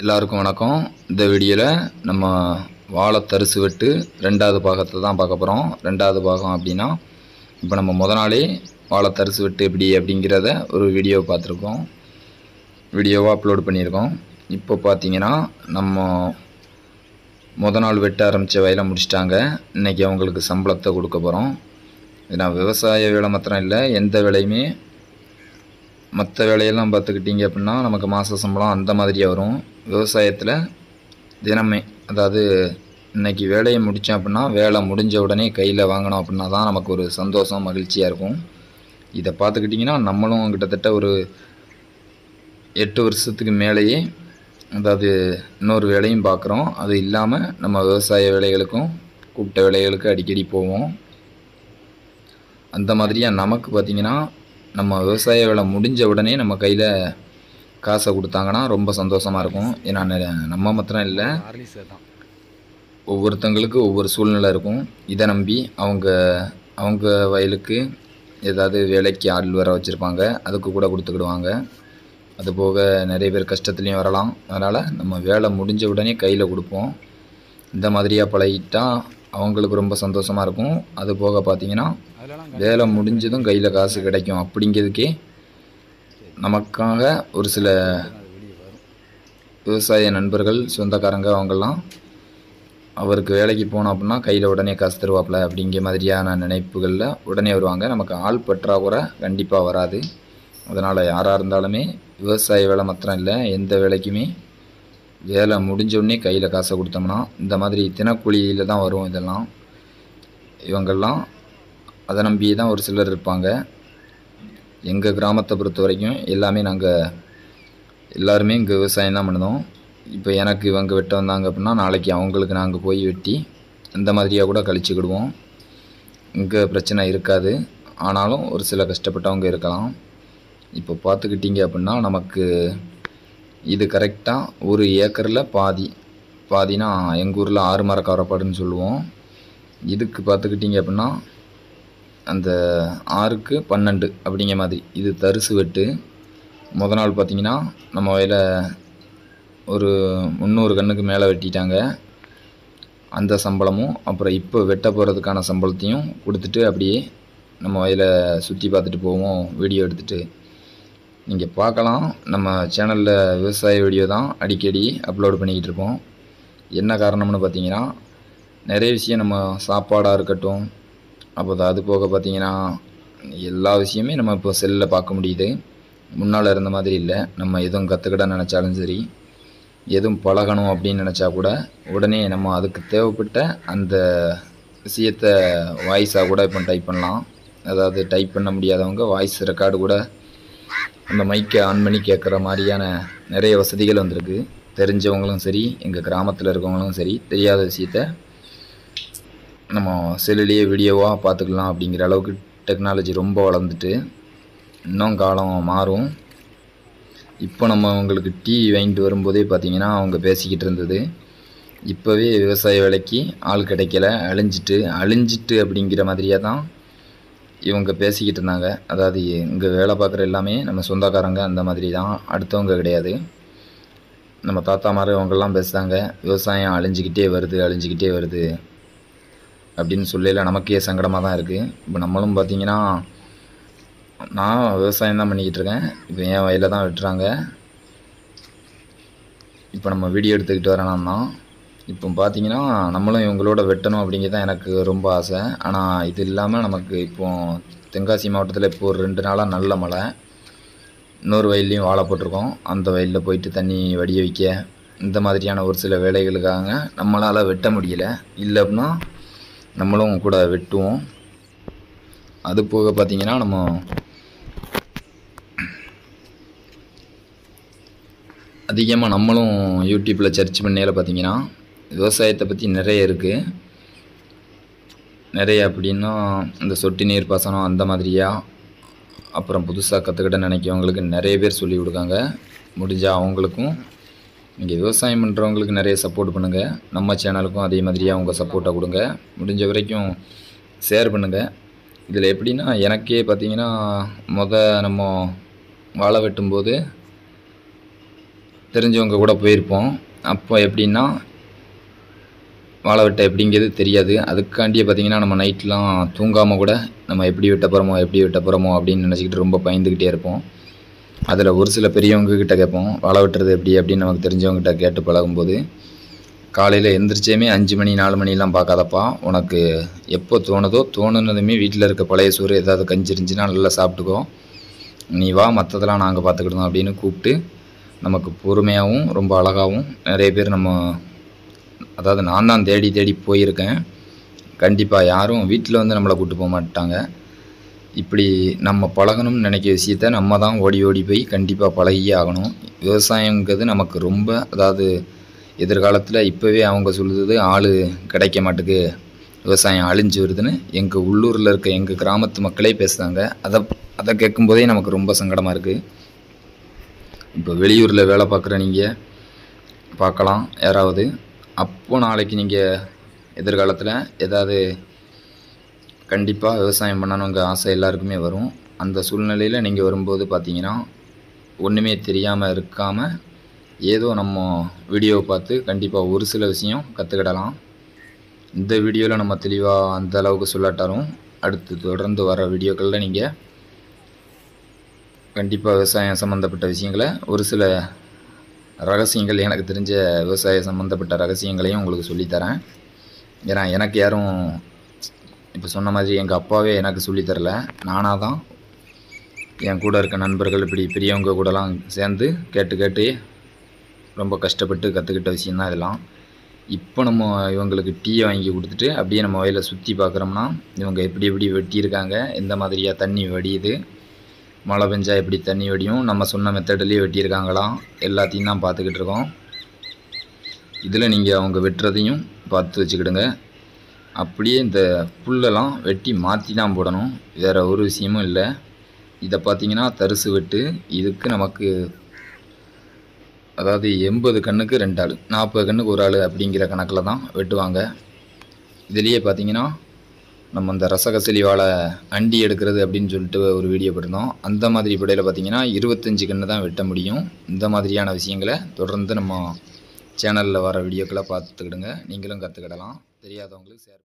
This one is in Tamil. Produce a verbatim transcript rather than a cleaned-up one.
எல்லாருக்கும் வணக்கம். இந்த வீடியோவில் நம்ம வாழை தரிசு வெட்டு ரெண்டாவது பாகத்தை தான் பார்க்க போகிறோம். ரெண்டாவது பாகம் அப்படின்னா இப்போ நம்ம முத நாளே வாழை தரிசு வெட்டு எப்படி அப்படிங்கிறத ஒரு வீடியோ பார்த்துருக்கோம், வீடியோவாக அப்லோட் பண்ணியிருக்கோம். இப்போ பார்த்தீங்கன்னா நம்ம முத நாள் வெட்ட ஆரம்பித்த வயலை முடிச்சிட்டாங்க. இன்றைக்கி அவங்களுக்கு சம்பளத்தை கொடுக்க போகிறோம். ஏன்னா விவசாய வேலை மாத்திரம் இல்லை, எந்த வேலையுமே மற்ற வேலையெல்லாம் பார்த்துக்கிட்டிங்க அப்படின்னா நமக்கு மாத சம்பளம் அந்த மாதிரியே வரும். விவசாயத்தில் தினமே, அதாவது இன்றைக்கி வேலையை முடித்தோம் அப்படின்னா வேலை முடிஞ்ச உடனே கையில் வாங்கினோம் அப்படின்னா தான் நமக்கு ஒரு சந்தோஷம், மகிழ்ச்சியாக இருக்கும். இதை பார்த்துக்கிட்டிங்கன்னா நம்மளும் கிட்டத்தட்ட ஒரு எட்டு வருஷத்துக்கு மேலேயே, அதாவது இன்னொரு வேலையும் பார்க்குறோம். அது இல்லாமல் நம்ம விவசாய வேலைகளுக்கும் கூப்பிட்ட வேலைகளுக்கு அடிக்கடி போவோம். அந்த மாதிரியாக நமக்கு பார்த்திங்கன்னா நம்ம விவசாய வேலை முடிஞ்ச உடனே நம்ம கையில் காசை கொடுத்தாங்கன்னா ரொம்ப சந்தோஷமாக இருக்கும். ஏன்னா நம்ம மாத்திரம் இல்லை, ஒவ்வொருத்தங்களுக்கு ஒவ்வொரு சூழ்நிலை இருக்கும். இதை நம்பி அவங்க அவங்க வயலுக்கு ஏதாவது வேலைக்கு ஆள் வர வச்சுருப்பாங்க, அதுக்கு கூட கொடுத்துக்கிடுவாங்க. அதுபோக நிறைய பேர் கஷ்டத்துலேயும் வரலாம். அதனால் நம்ம வேலை முடிஞ்ச உடனே கையில் கொடுப்போம். இந்த மாதிரியாக பழகிட்டால் அவங்களுக்கு ரொம்ப சந்தோஷமாக இருக்கும். அது போக பார்த்திங்கன்னா வேலை முடிஞ்சதும் கையில் காசு கிடைக்கும் அப்படிங்கிறதுக்கே நமக்காக ஒரு சில விவசாய நண்பர்கள், சொந்தக்காரங்க அவங்கெல்லாம் அவருக்கு வேலைக்கு போனோம் அப்படின்னா கையில் உடனே காசு தருவாப்பில் அப்படிங்கிற மாதிரியான நினைப்புகளில் உடனே வருவாங்க. நமக்கு ஆள் பற்றாக்குறை கண்டிப்பாக வராது. அதனால் யாராக இருந்தாலுமே விவசாய வேலை மாத்திரம் இல்லை, எந்த வேலைக்குமே வேலை முடிஞ்சோடனே கையில் காசை கொடுத்தோம்னா இந்த மாதிரி தினக்கூலியில் தான் வரும். இதெல்லாம் இவங்கெல்லாம் அதை நம்பி தான் ஒரு சிலர் இருப்பாங்க. எங்கள் கிராமத்தை பொறுத்த வரைக்கும் எல்லாமே நாங்கள் எல்லாருமே இங்கே விவசாயம் தான் பண்ணுவோம். இப்போ எனக்கு இவங்க வெட்ட வந்தாங்க அப்படின்னா நாளைக்கு அவங்களுக்கு நாங்கள் போய் வெட்டி அந்த மாதிரியாக கூட கழிச்சுக்கிடுவோம். இங்கே பிரச்சனை இருக்காது. ஆனாலும் ஒரு சில கஷ்டப்பட்டவங்க இருக்கலாம். இப்போ பார்த்துக்கிட்டிங்க அப்படின்னா நமக்கு இது கரெக்டாக ஒரு ஏக்கரில் பாதி பாதினா எங்கள் ஊரில் ஆறு மர கவரப்பாடுன்னு சொல்லுவோம். இதுக்கு பார்த்துக்கிட்டிங்க அப்படின்னா அந்த ஆறுக்கு பன்னெண்டு அப்படிங்கிற மாதிரி இது தரிசு வெட்டு. முத நாள் பார்த்திங்கன்னா நம்ம வயலை ஒரு முந்நூறு கன்றுக்கு மேலே வெட்டிட்டாங்க. அந்த சம்பளமும் அப்புறம் இப்போ வெட்ட போகிறதுக்கான சம்பளத்தையும் கொடுத்துட்டு அப்படியே நம்ம வயலை சுற்றி பார்த்துட்டு போவோம். வீடியோ எடுத்துகிட்டு நீங்கள் பார்க்கலாம். நம்ம சேனலில் விவசாய வீடியோ தான் அடிக்கடி அப்லோடு பண்ணிக்கிட்டு இருப்போம். என்ன காரணம்னு பார்த்திங்கன்னா நிறைய விஷயம் நம்ம சாப்பாடாக இருக்கட்டும், அப்போ அது போக பார்த்திங்கன்னா எல்லா விஷயமே நம்ம இப்போ செல்லில் பார்க்க முடியுது. முன்னால் இருந்த மாதிரி இல்லை. நம்ம எதுவும் கற்றுக்கிட நினச்சாலும் சரி, எதுவும் பழகணும் அப்படின்னு நினச்சா கூட உடனே நம்ம அதுக்கு தேவைப்பட்ட அந்த விஷயத்தை வாய்ஸாக கூட இப்போ டைப் பண்ணலாம். அதாவது டைப் பண்ண முடியாதவங்க வாய்ஸ் ரெக்கார்டு கூட அந்த மைக்கை ஆன் பண்ணி கேட்குற மாதிரியான நிறைய வசதிகள் வந்திருக்கு. தெரிஞ்சவங்களும் சரி, எங்கள் கிராமத்தில் இருக்கவங்களும் சரி, தெரியாத விஷயத்த நம்ம செல்லுலேயே வீடியோவாக பார்த்துக்கலாம் அப்படிங்கிற அளவுக்கு டெக்னாலஜி ரொம்ப வளர்ந்துட்டு இன்னும் காலம் மாறும். இப்போ நம்ம அவங்களுக்கு டீ வாங்கிட்டு வரும்போதே பார்த்திங்கன்னா அவங்க பேசிக்கிட்டு இருந்தது, இப்போவே விவசாய வேலைக்கு ஆள் கிடைக்கல, அழிஞ்சிட்டு அழிஞ்சிட்டு அப்படிங்கிற மாதிரியாக தான் இவங்க பேசிக்கிட்டு இருந்தாங்க. அதாவது இங்கே வேலை பார்க்குற எல்லாமே நம்ம சொந்தக்காரங்க அந்த மாதிரி தான், அடுத்தவங்க கிடையாது. நம்ம தாத்தா மாதிரி அவங்கெல்லாம் பேசுகிறாங்க, விவசாயம் அழிஞ்சிக்கிட்டே வருது அழிஞ்சிக்கிட்டே வருது அப்படின்னு சொல்லல நமக்கே சங்கடமாக தான் இருக்குது. இப்போ நம்மளும் பார்த்திங்கன்னா நான் விவசாயம் தான் பண்ணிக்கிட்டு இருக்கேன். இப்போ என் வயலில் தான் வெட்டுறாங்க. இப்போ நம்ம வீடியோ எடுத்துக்கிட்டு வரலாம் தான். இப்போ பார்த்திங்கன்னா நம்மளும் இவங்களோட வெட்டணும் அப்படிங்கிறது தான் எனக்கு ரொம்ப ஆசை. ஆனால் இது இல்லாமல் நமக்கு இப்போது தென்காசி மாவட்டத்தில் இப்போ ஒரு ரெண்டு நாளாக நல்ல மழை. இன்னொரு வயல்லையும் வாழை போட்டிருக்கோம். அந்த வயலில் போயிட்டு தண்ணி வடிய வைக்க இந்த மாதிரியான ஒரு சில வேலைகளுக்காக நம்மளால் வெட்ட முடியலை. இல்லை அப்படின்னா நம்மளும் கூட வெட்டுவோம். அது போக பார்த்திங்கன்னா நம்ம அதிகமாக நம்மளும் யூடியூப்பில் சர்ச் பண்ணையில் பார்த்திங்கன்னா விவசாயத்தை பற்றி நிறைய இருக்குது. நிறைய அப்படின்னா இந்த சொட்டு நீர் பாசனம் அந்த மாதிரியா, அப்புறம் புதுசாக கற்றுக்கிட்ட நினைக்கிறவங்களுக்கு நிறைய பேர் சொல்லி கொடுக்காங்க. முடிஞ்சால் அவங்களுக்கும் நீங்கள் விவசாயம் பண்ணுறவங்களுக்கு நிறைய சப்போர்ட் பண்ணுங்கள். நம்ம சேனலுக்கும் அதே மாதிரியாக உங்கள் சப்போர்ட்டை கொடுங்க. முடிஞ்ச வரைக்கும் ஷேர் பண்ணுங்கள். இதில் எப்படின்னா எனக்கே பார்த்திங்கன்னா முத நம்ம வாழை வெட்டும்போது தெரிஞ்சவங்க கூட போயிருப்போம். அப்போ எப்படின்னா வாழை வெட்ட எப்படிங்கிறது தெரியாது. அதுக்காண்டியே பார்த்திங்கன்னா நம்ம நைட்லாம் தூங்காமல் கூட நம்ம எப்படி வெட்ட போகிறோமோ எப்படி வெட்ட போகிறோமோ அப்படின்னு நினச்சிக்கிட்டு ரொம்ப பயந்துக்கிட்டே இருப்போம். அதில் ஒரு சில பெரியவங்க கிட்ட கேட்போம், வாழை வெட்டுறது எப்படி அப்படின்னு நமக்கு தெரிஞ்சவங்ககிட்ட கேட்டு பழகும்போது, காலையில் எந்திரிச்சேமே அஞ்சு மணி நாலு மணிலாம் பார்க்காதப்பா, உனக்கு எப்போ தோணுதோ தோணுனதுமே வீட்டில் இருக்க பழைய சோறு ஏதாவது கஞ்சி இருந்துச்சுன்னா நல்லா சாப்பிட்டுக்கோ, நீ வா மற்றதெல்லாம் நாங்கள் பார்த்துக்கிட்டோம் அப்படின்னு கூப்பிட்டு நமக்கு பொறுமையாகவும் ரொம்ப அழகாகவும் நிறைய பேர் நம்ம அதாவது நான் தான் தேடி தேடி போயிருக்கேன். கண்டிப்பாக யாரும் வீட்டில் வந்து நம்மளை கூப்பிட்டு போக மாட்டாங்க. இப்படி நம்ம பழகணும்னு நினைக்கிற விஷயத்த நம்ம தான் ஓடி ஓடி போய் கண்டிப்பாக பழகியே ஆகணும். விவசாயங்கிறது நமக்கு ரொம்ப அதாவது எதிர்காலத்தில் இப்போவே அவங்க சொல்லுறது ஆள் கிடைக்க மாட்டுக்கு, விவசாயம் அழிஞ்சு வருதுன்னு எங்கள் உள்ளூரில் இருக்க எங்கள் கிராமத்து மக்களே பேசுகிறாங்க. அதை அதை கேட்கும்போதே நமக்கு ரொம்ப சங்கடமாக இருக்குது. இப்போ வெளியூரில் வேலை பார்க்குற நீங்கள் பார்க்கலாம் யாராவது, அப்போ நாளைக்கு நீங்கள் எதிர்காலத்தில் ஏதாவது கண்டிப்பாக விவசாயம் பண்ணணுங்கிற ஆசை எல்லாருக்குமே வரும். அந்த சூழ்நிலையில் நீங்கள் வரும்போது பார்த்தீங்கன்னா ஒன்றுமே தெரியாமல் இருக்காமல் ஏதோ நம்ம வீடியோவை பார்த்து கண்டிப்பாக ஒரு சில விஷயம் கற்றுக்கிடலாம். இந்த வீடியோவில் நம்ம தெளிவாக அந்த அளவுக்கு சொல்லாட்டாலும் அடுத்து தொடர்ந்து வர வீடியோக்களில் நீங்கள் கண்டிப்பாக விவசாயம் சம்மந்தப்பட்ட விஷயங்களை ஒரு சில ரகசியங்கள் எனக்கு தெரிஞ்ச விவசாய சம்மந்தப்பட்ட ரகசியங்களையும் உங்களுக்கு சொல்லித்தரேன். ஏன்னா எனக்கு யாரும் இப்போ சொன்ன மாதிரி எங்கள் அப்பாவே எனக்கு சொல்லித்தரல, நானாக தான் என் கூட இருக்க நண்பர்கள் இப்படி பெரியவங்க கூடலாம் சேர்ந்து கேட்டு கேட்டு ரொம்ப கஷ்டப்பட்டு கற்றுக்கிட்ட விஷயந்தான் இதெல்லாம். இப்போ நம்ம இவங்களுக்கு டீயை வாங்கி கொடுத்துட்டு அப்படியே நம்ம வயலை சுற்றி பார்க்குறோம்னா இவங்க எப்படி எப்படி வெட்டியிருக்காங்க, எந்த மாதிரியாக தண்ணி வடியுது, மழை பெஞ்சா எப்படி தண்ணி வடியும், நம்ம சொன்ன மெத்தட்லேயே வெட்டியிருக்காங்களாம், எல்லாத்தையும் தான் பார்த்துக்கிட்டு இருக்கோம். இதில் நீங்கள் அவங்க வெட்டுறதையும் பார்த்து வச்சுக்கிடுங்க. அப்படியே இந்த புல்லெல்லாம் வெட்டி மாற்றி தான் போடணும், வேறு ஒரு விஷயமும் இல்லை. இதை பார்த்தீங்கன்னா தரிசு வெட்டு, இதுக்கு நமக்கு அதாவது எண்பது கண்ணுக்கு ரெண்டு ஆள், நாற்பது கண்ணுக்கு ஒரு ஆள் அப்படிங்கிற கணக்கில் தான் வெட்டுவாங்க. இதுலேயே பார்த்தீங்கன்னா நம்ம இந்த ரசகசிலி வாழை அண்டி எடுக்கிறது அப்படின்னு சொல்லிட்டு ஒரு வீடியோ போட்டிருந்தோம். அந்த மாதிரி படையில் பார்த்தீங்கன்னா இருபத்தஞ்சி கன்று தான் வெட்ட முடியும். இந்த மாதிரியான விஷயங்களை தொடர்ந்து நம்ம சேனலில் வர வீடியோக்களை பார்த்துக்கிடுங்க, நீங்களும் கற்றுக்கிடலாம். தெரியாதவங்களுக்கு ஷேர்